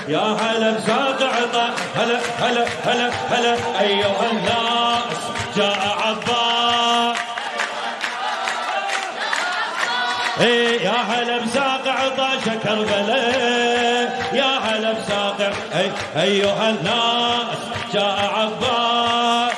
يا هلا بساق عطا هلا هلا هلا هلا أيها الناس جاء عباس يا هلا بساق عطاش كربلاء يا هلا بساق أيها الناس جاء عباس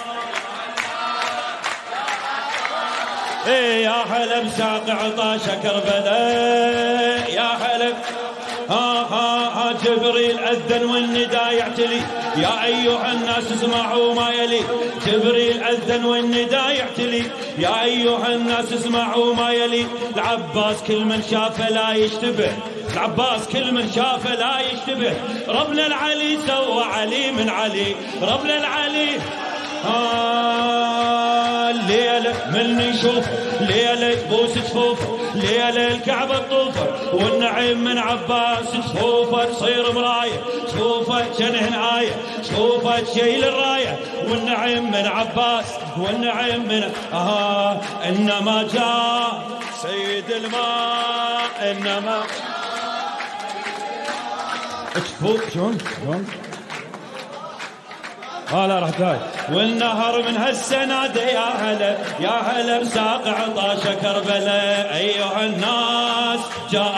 يا هلا بساق عطاش كربلاء يا هلا ها جبريل أذن والنداء يعتلي يا أيها الناس اسمعوا ما يلي جبريل أذن والنداء يعتلي يا أيها الناس اسمعوا ما يلي العباس كل من شافه لا يشتبه العباس كل من شافه لا يشتبه ربنا العلي سوى علي من علي ربنا العلي الليلة من يشوف ليلة يبوس جفوفه ليلة الكعبة تطوفه والنعيم من عباس جفوفه تصير مراية جفوفه جنهن آية جفوفه تشيل الراية والنعيم من عباس والنعيم من إنما جاء سيد الماء إنما جفوف شلون لا راح تاي والنهر من هالسنادة يا هلا بساق عطاش كربلاء أيها الناس جاء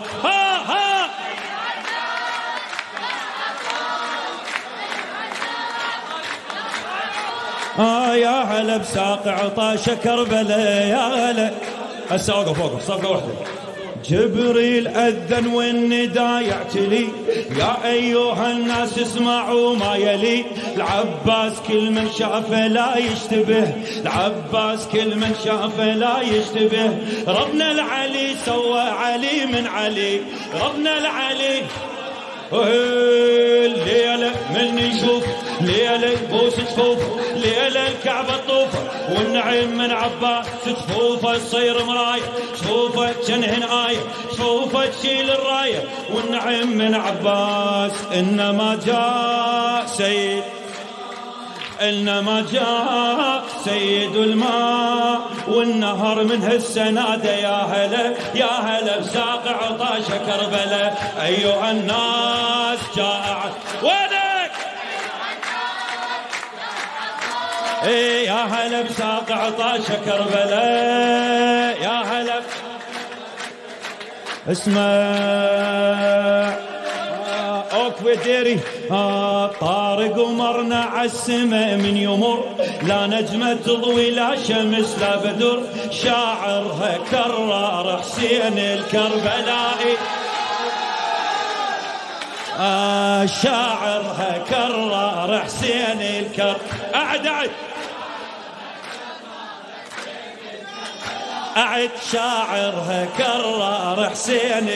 يا هلا بساق عطاش كربلاء يا هلا هسه اوقف صفقة واحدة جبريل أذن والنداء يعتلي يا أيها الناس اسمعوا ما يلي العباس كل من شافه لا يشتبه العباس كل من شافه لا يشتبه ربنا العلي سوى علي من علي ربنا العلي الليلة من يشوف ليلة يبوس جفوفه ليلة الكعبة تطوفه والنعيم من عباس جفوفه تصير مراية جفوفه جنهن آية جفوفه تشيل الراية والنعيم من عباس إنما جاء سيد إنما جاء سيد الماء والنهر من هالسنادة يا هلا بساق عطاش كربلاء أيها الناس جاء وينك يا هلا بساق عطاش كربلاء يا هلا اسمع وديري طارق ومرنا عالسما من يمر لا نجمة تضوي لا شمس لا بدر شاعرها كرار حسين الكربلائي شاعرها كرار حسين أعد شاعرها كرار حسين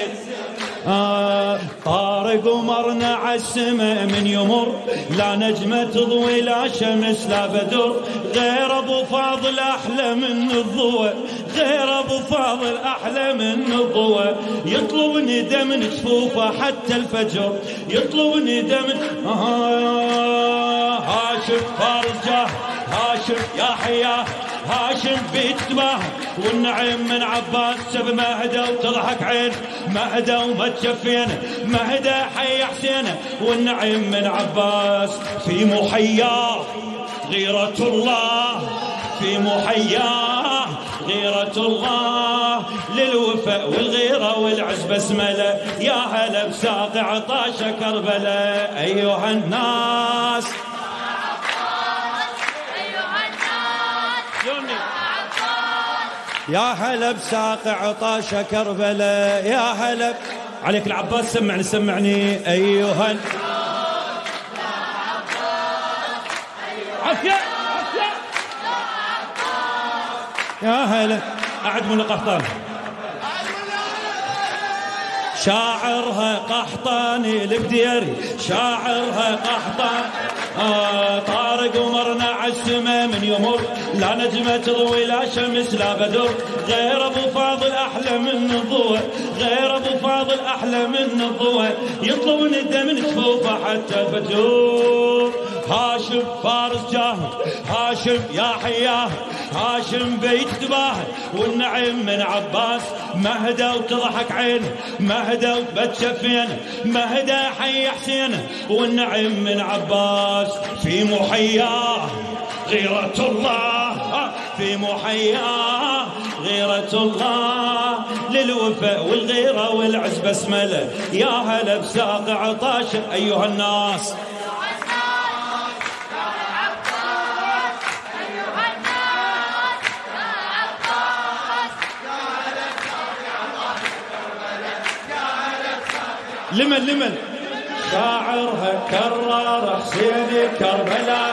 طارق ومرنا عالسما من يمر لا نجمة تضوي لا شمس لا بدر غير ابو فاضل احلى من الضوء غير ابو فاضل احلى من الضوء يطلبني دم جفوفه حتى الفجر يطلبني دم هاشم فارس جاه هاشم يا حياه هاشم بيتباه والنعيم من عباس شب مهدى وتضحك عين مهدى وما تشفينا مهدى حي حسينه والنعيم من عباس في محياه غيرة الله في محياه غيرة الله للوفاء والغيرة والعز بسملة يا هلا بساق عطاش كربلاء أيها الناس يا هلا بساق عطاش كربلاء يا هلا عليك العباس سمعني أيها عافية يا هلا أعد من القحطان شاعرها قحطاني البديري شاعرها قحطان طارق ومرنا عالسما من يمر لا نجمة تضوي لا شمس لا بدر غير ابو فاضل احلى من الضوء غير ابو فاضل احلى من الضوء يطلبني الدم جفوفه حتى الفجور هاشم فارس جاهد هاشم يا حياه هاشم بيت دباها والنعيم من عباس مهدى وتضحك عينه مهدى وبتشفينه مهدى حي حسينه والنعيم من عباس في محياه غيرة الله في محياه غيرة الله للوفاء والغيرة والعز بسملة يا هلا بساق عطاش أيها الناس لمن شاعرها كرر حسين كربلاء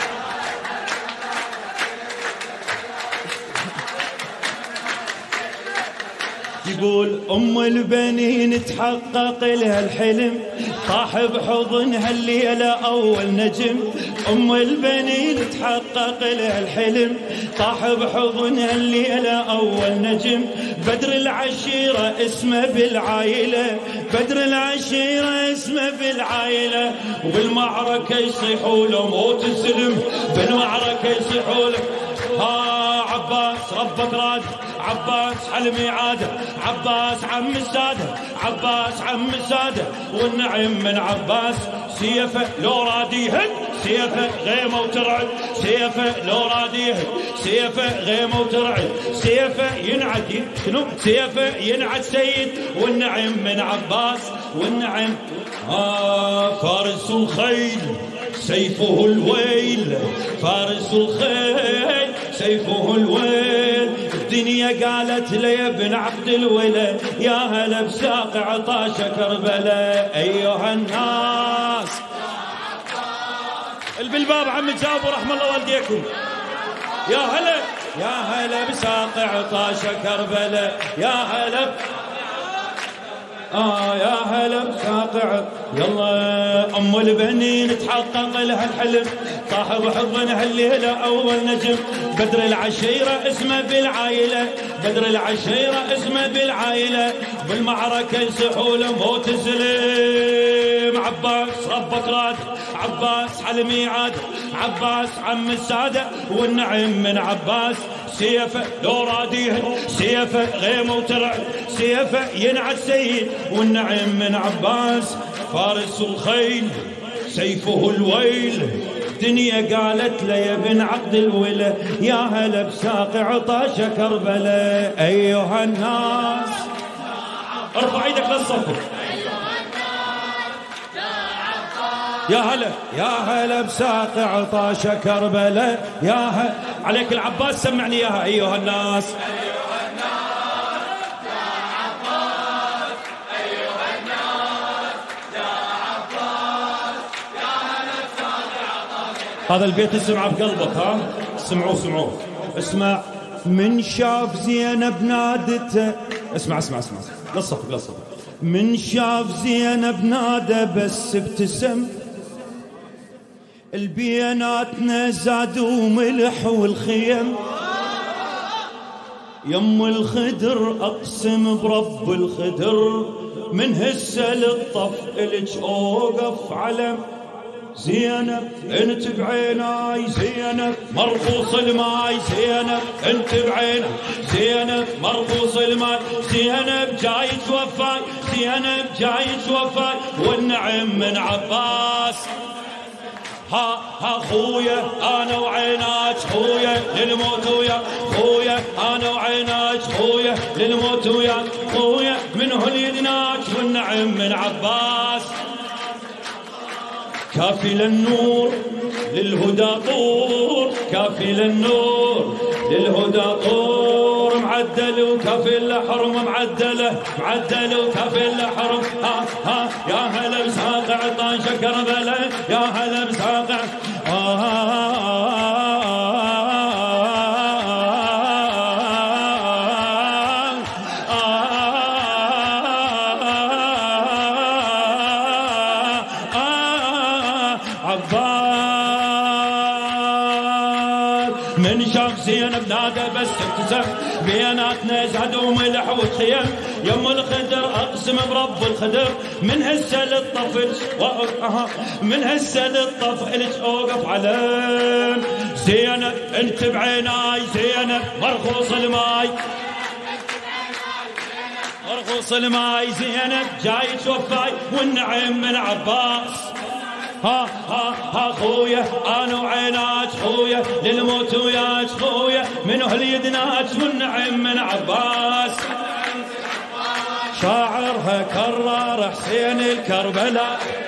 يقول أم البنين تحقق لها الحلم طاح بحضنها الليلة أول نجم أم البنين تحقق لها الحلم طاح بحضنها الليلة أول نجم بدر العشيرة اسمه بالعائلة بدر العشيرة اسمه بالعائلة وبالمعركة يصيحوا له موت السلم بالمعركة يصيحوا له عباس ربك راد عباس حلمي عاده عباس عم الساده عباس عم الساده والنعيم من عباس سيفه لو رادي يهد سيفه غيمه وترعد سيفه لو رادي يهد سيفه غيمه وترعد سيفه ينعد شنو سيفه ينعد سيد والنعيم من عباس والنعيم فارس الخيل سيفه الويل فارس الخيل سيفه الويل الدنيا قالت لي يا ابن عبد الولا يا هلا بساق عطاش كربلاء أيها الناس بالباب عم تجاوبوا رحم الله والديكم يا هلا بساق عطاش كربلاء يا هلا يا هلا بساقع يلا أم البنين تحقق لها الحلم طاح بحضنها الليلة أول نجم بدر العشيرة اسمه بالعائلة بدر العشيرة اسمه بالعائلة بالمعركة يصيحوا له موت السليم عباس ربك راد عباس حلمي عاد عباس عم السادة والنعيم من عباس سيفه لو راديه سيفه غيمه وترعد سيفه ينعد سيد والنعيم من عباس فارس الخيل سيفه الويل دنيا قالت له يا ابن عقد الولا يا هلا بساق عطاش كربلاء أيها الناس ارفع ايدك للصف يا هلا بساق عطاش كربلاء يا هلا عليك العباس سمعني اياها أيها الناس هذا البيت اسمعه بقلبك سمعوه اسمع من شاف زينب نادته اسمع للصف من شاف زينب نادى بس ابتسم البياناتنا زادوا ملح والخيم يم الخدر اقسم برب الخدر من هسه للطف الج اوقف علم زينب انت بعيناي زينب مرخوص الماي زينب انت بعيناي زينب مرخوص الماي زينب جاي توفاي زينب جاي توفاي والنعم من عباس ها خويا انا وعيناك خويا للموت وياك خويا انا وعيناك خويا للموت وياك خويا منه اليدناك والنعم من عباس كافل النور للهدى طور كافل النور للهدى طور معدل وكافل حرم معدل وكافل حرم يا هلا بساق عطاش كربلاء يا هلا بساق من شاف زينب نادى بس ابتسم بيناتنا زادوا ملح وخيم يم الخدر اقسم برب الخدر من هسه للطفل من هسه للطفل اوقف علم زينب انت بعيناي زينب مرخوص الماي مرخوص الماي زينب جاي توفاي والنعم من عباس ها خويا انا وعيناك خويا للموت وياك خويا من اهل يدناك والنعم من عباس شاعرها كرر حسين الكربلاء